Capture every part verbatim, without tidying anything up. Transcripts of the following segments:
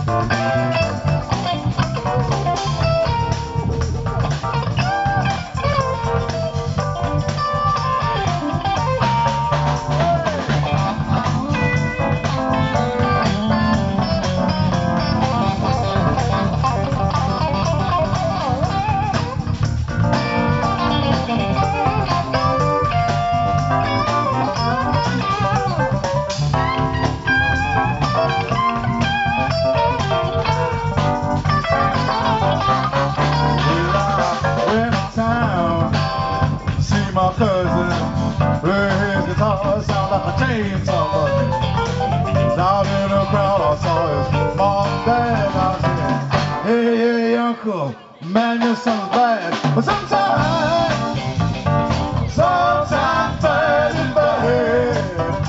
My cousin, play his guitar, sound like a chainsaw button. Out in the crowd, I saw his mom and dad. I said, hey, hey, uncle, man, your son's bad. But sometimes, sometimes bad is bad.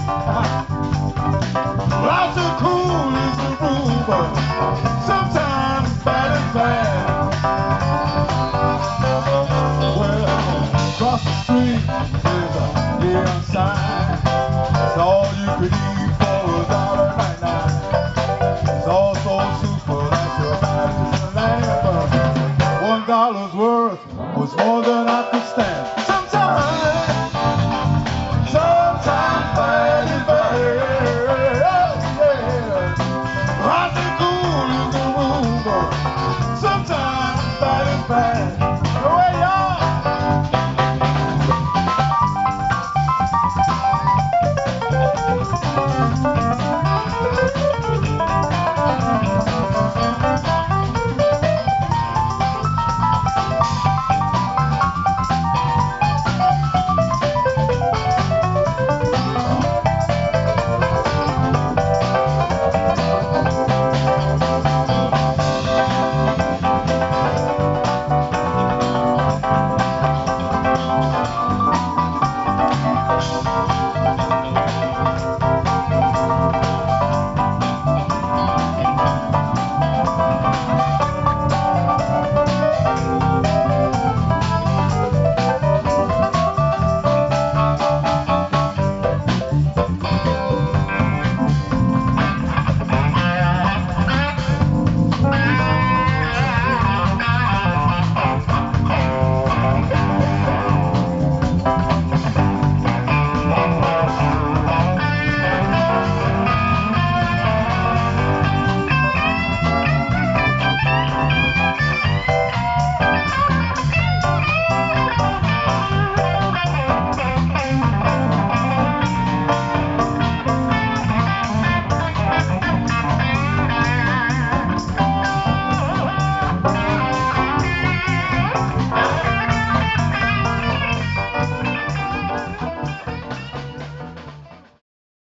Lots of cool is the rule, but sometimes bad is bad. Across the street there's a neon sign. It's all you could eat for a dollar ninety-nine. It's all soul soup, but that's about it in the land. But one dollar's worth was more than I could stand.